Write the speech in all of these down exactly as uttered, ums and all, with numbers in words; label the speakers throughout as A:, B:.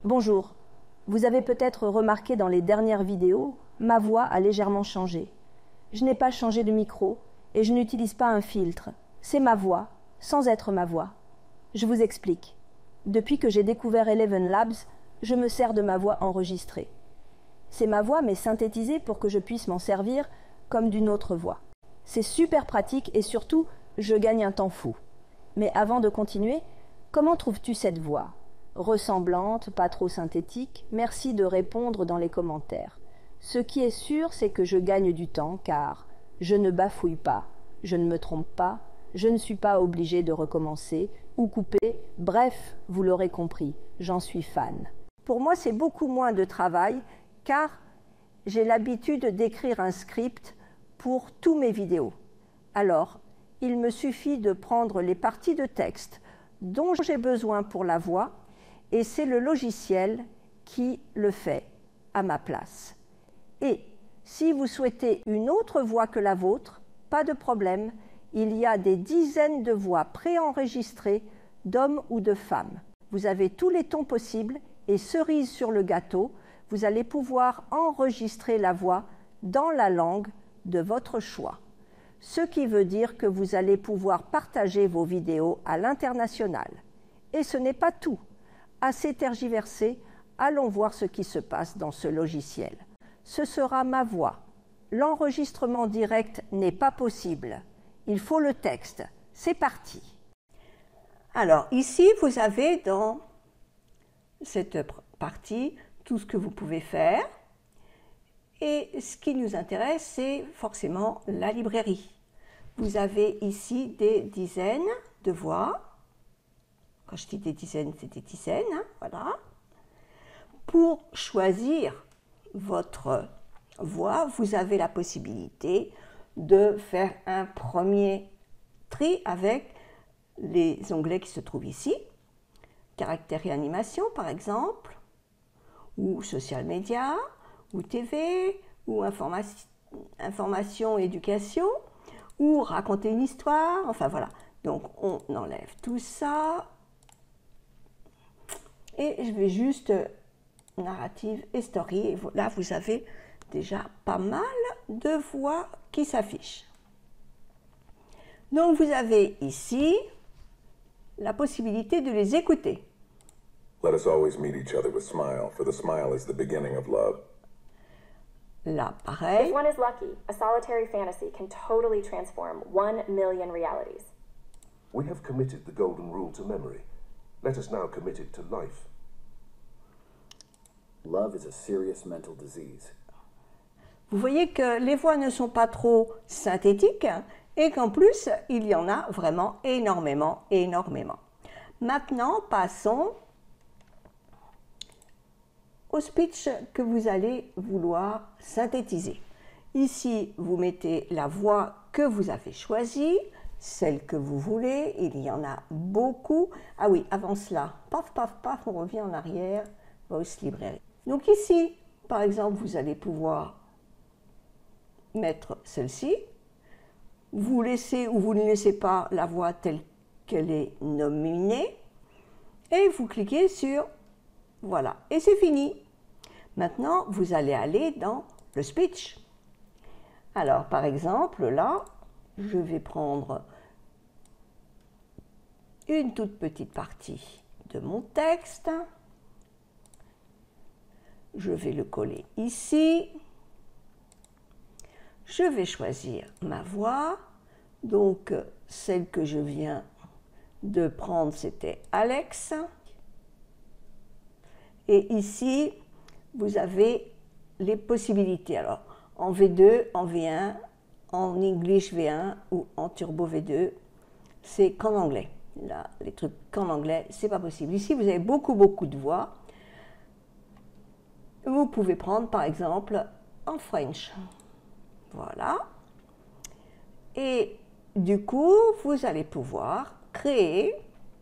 A: Bonjour, vous avez peut-être remarqué dans les dernières vidéos, ma voix a légèrement changé. Je n'ai pas changé de micro et je n'utilise pas un filtre. C'est ma voix, sans être ma voix. Je vous explique. Depuis que j'ai découvert Eleven Labs, je me sers de ma voix enregistrée. C'est ma voix mais synthétisée pour que je puisse m'en servir comme d'une autre voix. C'est super pratique et surtout, je gagne un temps fou. Mais avant de continuer, comment trouves-tu cette voix ? Ressemblante, pas trop synthétique, merci de répondre dans les commentaires. Ce qui est sûr, c'est que je gagne du temps car je ne bafouille pas, je ne me trompe pas, je ne suis pas obligée de recommencer ou couper, bref, vous l'aurez compris, j'en suis fan. Pour moi, c'est beaucoup moins de travail car j'ai l'habitude d'écrire un script pour tous mes vidéos. Alors, il me suffit de prendre les parties de texte dont j'ai besoin pour la voix et c'est le logiciel qui le fait à ma place. Et si vous souhaitez une autre voix que la vôtre, pas de problème, il y a des dizaines de voix préenregistrées d'hommes ou de femmes. Vous avez tous les tons possibles et cerise sur le gâteau, vous allez pouvoir enregistrer la voix dans la langue de votre choix. Ce qui veut dire que vous allez pouvoir partager vos vidéos à l'international. Et ce n'est pas tout. Assez tergiversé, allons voir ce qui se passe dans ce logiciel. Ce sera ma voix. L'enregistrement direct n'est pas possible. Il faut le texte. C'est parti. Alors ici, vous avez dans cette partie tout ce que vous pouvez faire. Et ce qui nous intéresse, c'est forcément la librairie. Vous avez ici des dizaines de voix. Quand je dis des dizaines, c'est des dizaines, hein, voilà. Pour choisir votre voix, vous avez la possibilité de faire un premier tri avec les onglets qui se trouvent ici. Caractères et animation, par exemple, ou social media, ou T V, ou information, information éducation, ou raconter une histoire, enfin voilà. Donc on enlève tout ça. Et je vais juste narrative et story. Et là, vous avez déjà pas mal de voix qui s'affichent. Donc, vous avez ici la possibilité de les écouter.
B: Let us always meet each other with smile, for the smile is the beginning of love.
A: Là, pareil.
C: If one is lucky, a solitary fantasy can totally transform one million realities.
D: We have committed the golden rule to memory. Let us now commit it to life.
E: Love is a serious mental disease.
A: Vous voyez que les voix ne sont pas trop synthétiques et qu'en plus, il y en a vraiment énormément, énormément. Maintenant, passons au speech que vous allez vouloir synthétiser. Ici, vous mettez la voix que vous avez choisie, celle que vous voulez, il y en a beaucoup. Ah oui, avant cela, paf, paf, paf, on revient en arrière, Voice Librairie. Donc ici, par exemple, vous allez pouvoir mettre celle-ci. Vous laissez ou vous ne laissez pas la voix telle qu'elle est nominée. Et vous cliquez sur voilà. Et c'est fini. Maintenant, vous allez aller dans le speech. Alors, par exemple, là, je vais prendre une toute petite partie de mon texte. Je vais le coller ici. Je vais choisir ma voix. Donc, celle que je viens de prendre, c'était Alex. Et ici, vous avez les possibilités. Alors, en V deux, en V un, en English V un ou en Turbo V deux, c'est qu'en anglais. Là, les trucs qu'en anglais, c'est pas possible. Ici, vous avez beaucoup, beaucoup de voix. Vous pouvez prendre, par exemple, en French. Voilà. Et du coup, vous allez pouvoir créer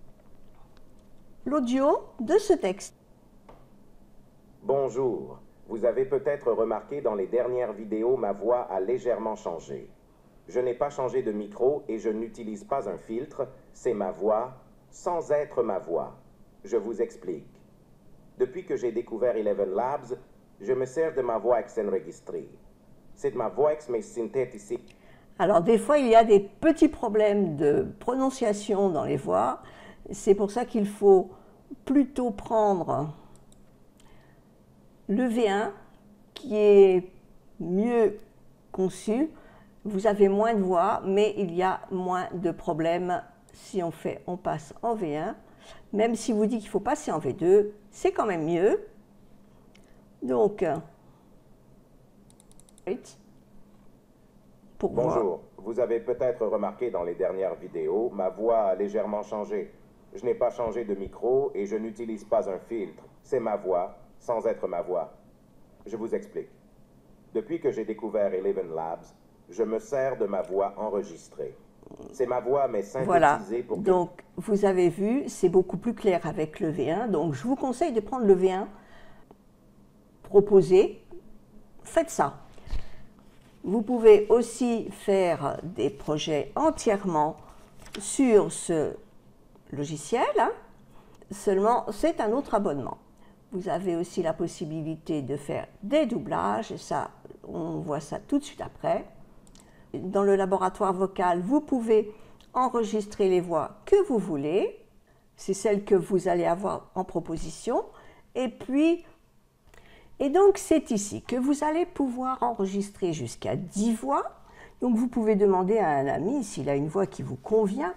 A: l'audio de ce texte.
F: Bonjour. Vous avez peut-être remarqué dans les dernières vidéos, ma voix a légèrement changé. Je n'ai pas changé de micro et je n'utilise pas un filtre. C'est ma voix sans être ma voix. Je vous explique. Depuis que j'ai découvert Eleven Labs, je me sers de ma voix enregistrée. C'est ma voix mais synthétisée.
G: Alors des fois, il y a des petits problèmes de prononciation dans les voix. C'est pour ça qu'il faut plutôt prendre le V un qui est mieux conçu. Vous avez moins de voix, mais il y a moins de problèmes si on fait, on passe en V un. Même si vous dites qu'il faut passer en V deux, c'est quand même mieux. Donc, pour
F: Bonjour,
G: voir.
F: vous avez peut-être remarqué dans les dernières vidéos, ma voix a légèrement changé. Je n'ai pas changé de micro et je n'utilise pas un filtre. C'est ma voix, sans être ma voix. Je vous explique. Depuis que j'ai découvert Eleven Labs, je me sers de ma voix enregistrée. C'est ma voix, mais synthétisée
G: voilà.
F: pour... Que...
G: Donc, vous avez vu, c'est beaucoup plus clair avec le V un. Donc, je vous conseille de prendre le V un proposé. Faites ça. Vous pouvez aussi faire des projets entièrement sur ce logiciel. Hein. Seulement, c'est un autre abonnement. Vous avez aussi la possibilité de faire des doublages. Et ça, on voit ça tout de suite après. Dans le laboratoire vocal, vous pouvez enregistrer les voix que vous voulez. C'est celles que vous allez avoir en proposition. Et puis, et donc c'est ici que vous allez pouvoir enregistrer jusqu'à dix voix. Donc vous pouvez demander à un ami, s'il a une voix qui vous convient,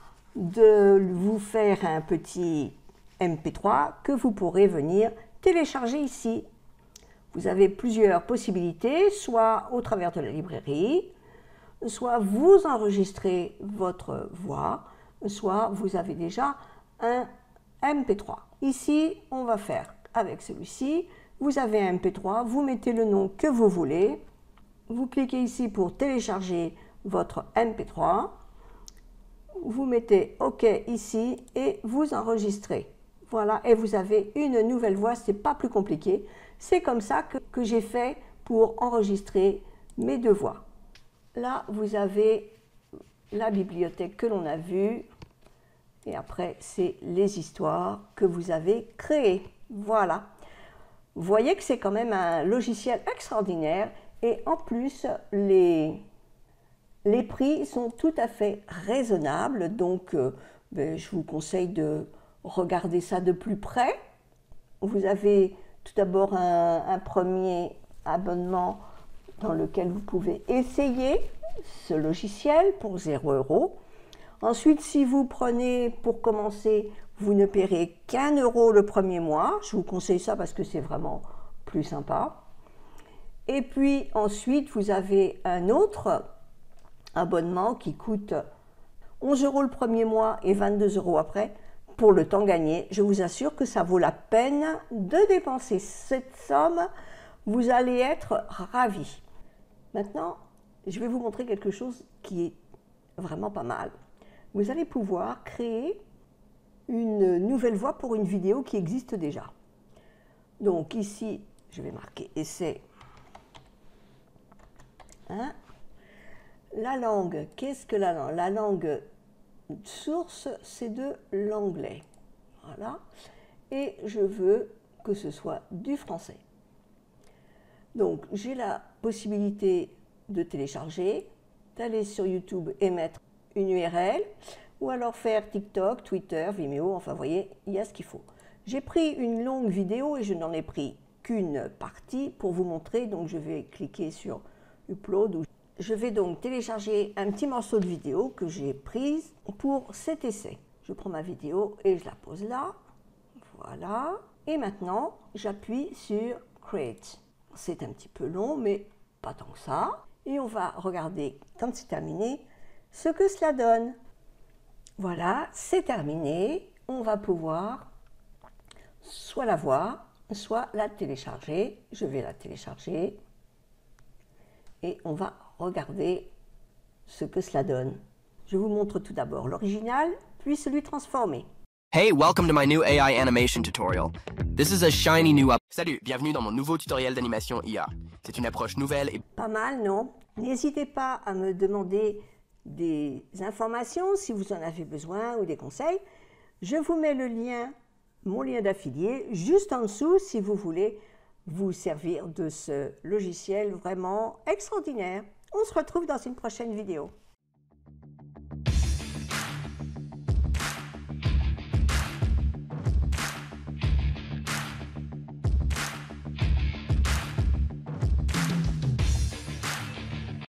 G: de vous faire un petit M P trois que vous pourrez venir télécharger ici. Vous avez plusieurs possibilités, soit au travers de la librairie, soit vous enregistrez votre voix, soit vous avez déjà un M P trois. Ici, on va faire avec celui-ci. Vous avez un M P trois, vous mettez le nom que vous voulez. Vous cliquez ici pour télécharger votre M P trois. Vous mettez OK ici et vous enregistrez. Voilà, et vous avez une nouvelle voix, ce n'est pas plus compliqué. C'est comme ça que, que j'ai fait pour enregistrer mes deux voix. Là, vous avez la bibliothèque que l'on a vue. Et après, c'est les histoires que vous avez créées. Voilà. Vous voyez que c'est quand même un logiciel extraordinaire. Et en plus, les, les prix sont tout à fait raisonnables. Donc, euh, ben, je vous conseille de regarder ça de plus près. Vous avez tout d'abord un, un premier abonnement dans lequel vous pouvez essayer ce logiciel pour zéro euro. Ensuite, si vous prenez pour commencer, vous ne paierez qu'un euro le premier mois. Je vous conseille ça parce que c'est vraiment plus sympa. Et puis ensuite, vous avez un autre abonnement qui coûte onze euros le premier mois et vingt-deux euros après. Pour le temps gagné, je vous assure que ça vaut la peine de dépenser cette somme. Vous allez être ravis. Maintenant, je vais vous montrer quelque chose qui est vraiment pas mal. Vous allez pouvoir créer une nouvelle voix pour une vidéo qui existe déjà. Donc ici, je vais marquer essai. Hein? La langue, qu'est-ce que la langue? La langue source, c'est de l'anglais. Voilà. Et je veux que ce soit du français. Donc, j'ai la possibilité de télécharger, d'aller sur YouTube et mettre une U R L, ou alors faire TikTok, Twitter, Vimeo, enfin, vous voyez, il y a ce qu'il faut. J'ai pris une longue vidéo et je n'en ai pris qu'une partie pour vous montrer. Donc, je vais cliquer sur Upload. Je vais donc télécharger un petit morceau de vidéo que j'ai prise pour cet essai. Je prends ma vidéo et je la pose là. Voilà. Et maintenant, j'appuie sur Create. C'est un petit peu long, mais pas tant que ça. Et on va regarder, quand c'est terminé, ce que cela donne. Voilà, c'est terminé. On va pouvoir soit la voir, soit la télécharger. Je vais la télécharger. Et on va regarder ce que cela donne. Je vous montre tout d'abord l'original, puis celui transformé.
H: Hey, welcome to my new A I animation tutorial. This is a shiny new up. Salut, bienvenue dans mon nouveau tutoriel d'animation I A. C'est une approche nouvelle et...
G: Pas mal, non? N'hésitez pas à me demander des informations si vous en avez besoin ou des conseils. Je vous mets le lien mon lien d'affilié juste en dessous si vous voulez vous servir de ce logiciel vraiment extraordinaire. On se retrouve dans une prochaine vidéo.